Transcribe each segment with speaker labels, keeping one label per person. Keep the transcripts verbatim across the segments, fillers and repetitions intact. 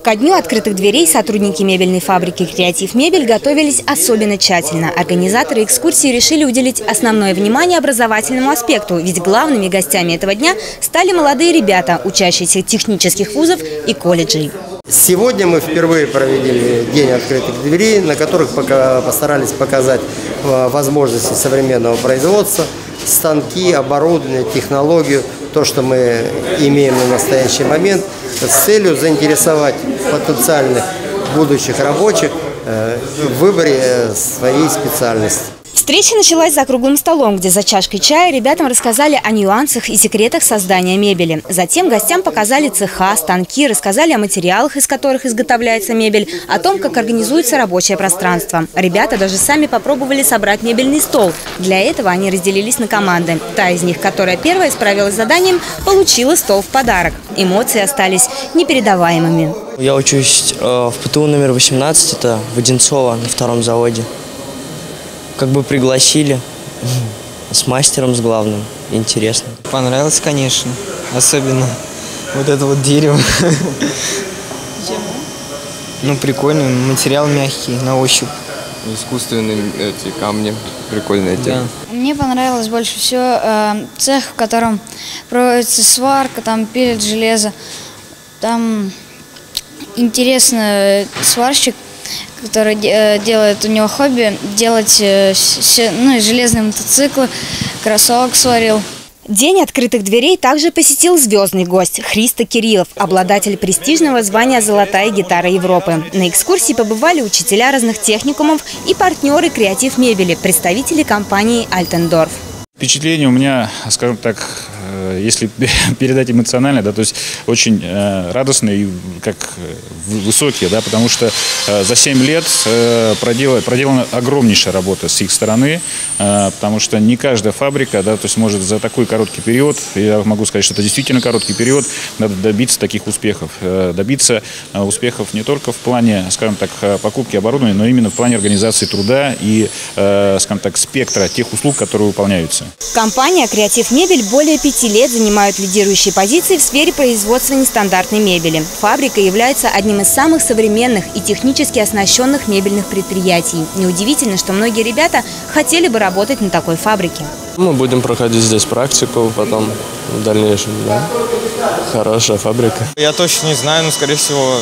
Speaker 1: Ко дню открытых дверей сотрудники мебельной фабрики «Креатив Мебель» готовились особенно тщательно. Организаторы экскурсии решили уделить основное внимание образовательному аспекту, ведь главными гостями этого дня стали молодые ребята, учащиеся технических вузов и колледжей.
Speaker 2: Сегодня мы впервые провели день открытых дверей, на которых пока постарались показать возможности современного производства, станки, оборудование, технологию, то, что мы имеем на настоящий момент, с целью заинтересовать потенциальных будущих рабочих в выборе своей специальности.
Speaker 1: Встреча началась за круглым столом, где за чашкой чая ребятам рассказали о нюансах и секретах создания мебели. Затем гостям показали цеха, станки, рассказали о материалах, из которых изготовляется мебель, о том, как организуется рабочее пространство. Ребята даже сами попробовали собрать мебельный стол. Для этого они разделились на команды. Та из них, которая первая справилась с заданием, получила стол в подарок. Эмоции остались непередаваемыми.
Speaker 3: Я учусь э, в ПТУ номер восемнадцать, это в Одинцово, на втором заводе. Как бы пригласили с мастером, с главным. Интересно.
Speaker 4: Понравилось, конечно. Особенно вот это вот дерево.
Speaker 5: Почему?
Speaker 4: Ну, прикольно. Материал мягкий, на ощупь.
Speaker 6: Искусственные эти камни. Прикольная тема.
Speaker 5: Да. Мне понравилось больше всего э, цех, в котором проводится сварка, там пилят железо. Там интересно, сварщик, который э, делает, у него хобби делать э, ну, железные мотоциклы, кроссовок сварил.
Speaker 1: День открытых дверей также посетил звездный гость Христо Кириллов, обладатель престижного звания «Золотая гитара Европы». На экскурсии побывали учителя разных техникумов и партнеры «Креатив Мебели», представители компании «Альтендорф».
Speaker 7: Впечатление у меня, скажем так, если передать эмоционально, да, то есть очень э, радостные и как высокие, да, потому что э, за семь лет э, проделана, проделана огромнейшая работа с их стороны, э, потому что не каждая фабрика, да, то есть может за такой короткий период, я могу сказать, что это действительно короткий период, надо добиться таких успехов, э, добиться э, успехов не только в плане, скажем так, покупки оборудования, но именно в плане организации труда и, э, скажем так, спектра тех услуг, которые выполняются.
Speaker 1: Компания «Креатив Мебель» более пяти лет занимает лидирующие позиции в сфере производства нестандартной мебели. Фабрика является одним из самых современных и технически оснащенных мебельных предприятий. Неудивительно, что многие ребята хотели бы работать на такой фабрике.
Speaker 6: Мы будем проходить здесь практику, потом в дальнейшем, да. Хорошая фабрика.
Speaker 4: Я точно не знаю, но, скорее всего,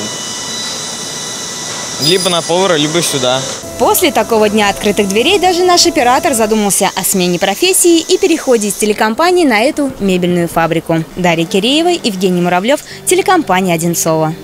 Speaker 4: либо на повара, либо сюда.
Speaker 1: После такого дня открытых дверей даже наш оператор задумался о смене профессии и переходе из телекомпании на эту мебельную фабрику. Дарья Киреева, Евгений Муравлев, телекомпания «Одинцово».